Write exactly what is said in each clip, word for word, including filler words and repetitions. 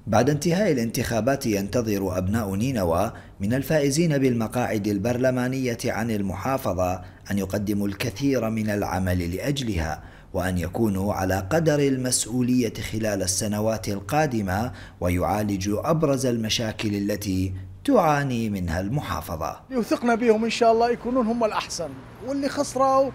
بعد انتهاء الانتخابات ينتظر أبناء نينوى من الفائزين بالمقاعد البرلمانية عن المحافظة أن يقدموا الكثير من العمل لأجلها، وأن يكونوا على قدر المسؤولية خلال السنوات القادمة، ويعالجوا أبرز المشاكل التي تعاني منها المحافظة. وثقنا بهم إن شاء الله يكونون هم الأحسن، واللي خسروا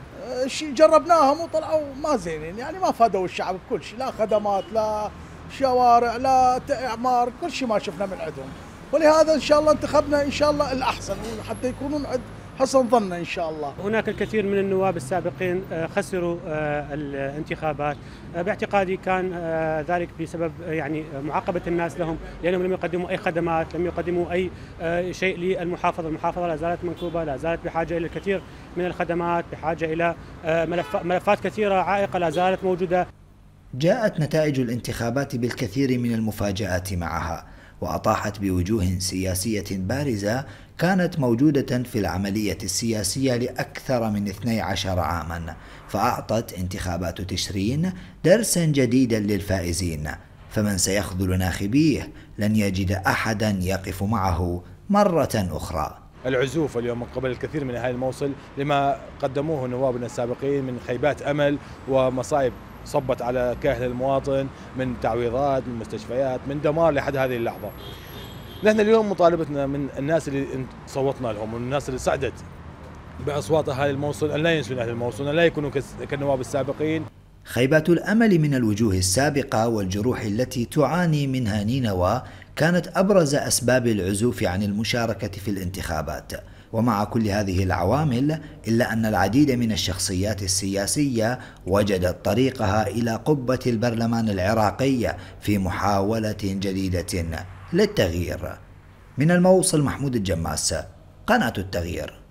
جربناهم وطلعوا ما زينين، يعني ما فادوا الشعب بكل شيء، لا خدمات لا شوارع لا إعمار، كل شيء ما شفنا من عندهم، ولهذا إن شاء الله انتخبنا إن شاء الله الأحسن حتى يكونون عند حسن ظننا إن شاء الله. هناك الكثير من النواب السابقين خسروا الانتخابات، باعتقادي كان ذلك بسبب يعني معاقبة الناس لهم، لأنهم لم يقدموا أي خدمات، لم يقدموا أي شيء للمحافظة. المحافظة لا زالت منكوبة، لا زالت بحاجة إلى الكثير من الخدمات، بحاجة إلى ملفات كثيرة عائقة لا زالت موجودة. جاءت نتائج الانتخابات بالكثير من المفاجآت معها، وأطاحت بوجوه سياسية بارزة كانت موجودة في العملية السياسية لأكثر من اثني عشر عاما، فأعطت انتخابات تشرين درسا جديدا للفائزين، فمن سيخذل ناخبيه لن يجد أحدا يقف معه مرة أخرى. العزوف اليوم من قبل الكثير من أهالي الموصل لما قدموه نوابنا السابقين من خيبات أمل ومصائب صبت على كاهل المواطن، من تعويضات، من مستشفيات، من دمار لحد هذه اللحظة. نحن اليوم مطالبتنا من الناس اللي صوتنا لهم والناس اللي سعدت بأصوات أهالي الموصل أن لا ينسون أهل الموصل، أن لا يكونوا كالنواب السابقين. خيبات الأمل من الوجوه السابقة والجروح التي تعاني منها نينوى كانت أبرز أسباب العزوف عن المشاركة في الانتخابات. ومع كل هذه العوامل إلا أن العديد من الشخصيات السياسية وجدت طريقها إلى قبة البرلمان العراقي في محاولة جديدة للتغيير. من الموصل محمود الجماس، قناة التغيير.